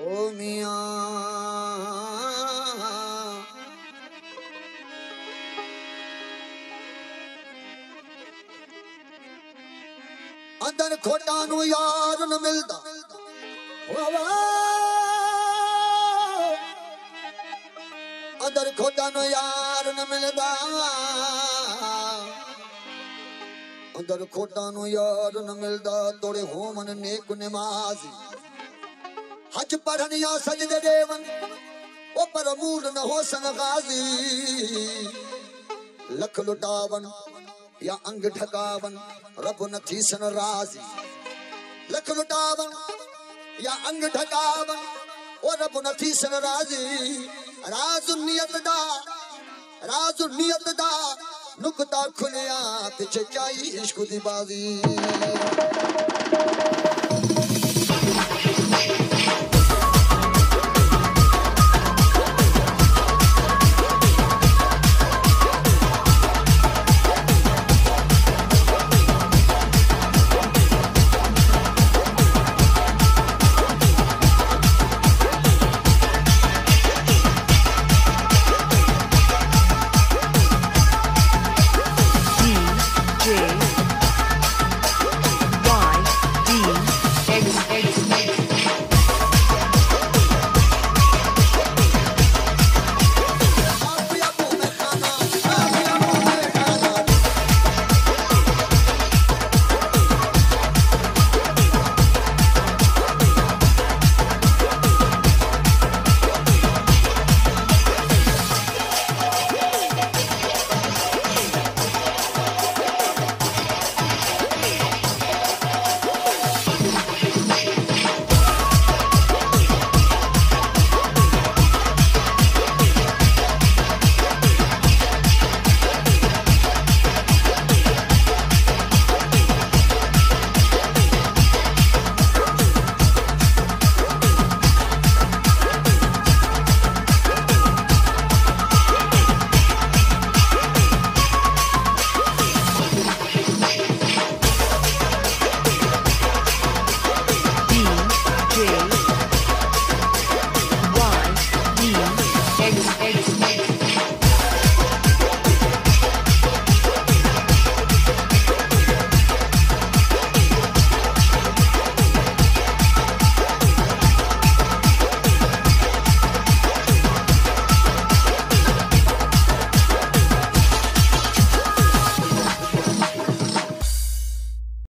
ओ मियां अंदर खोटा नू यार न मिलदा अंदर खोटा नू यार न मिलदा अंदर खोटा नू यार न मिलदा तोड़े होमन नेक नमाज़ी हज पढ़न या सजदे देवन ओ पर मूल न हो सन गाजी लख लुटावन या अंग ढकावन रब न थी सन राजी लख लुटावन या अंग ढकावन ओ रब न थी सन राजी राज नियत दा नुकता खुलिया पिछे चाई इश्क दी बाजी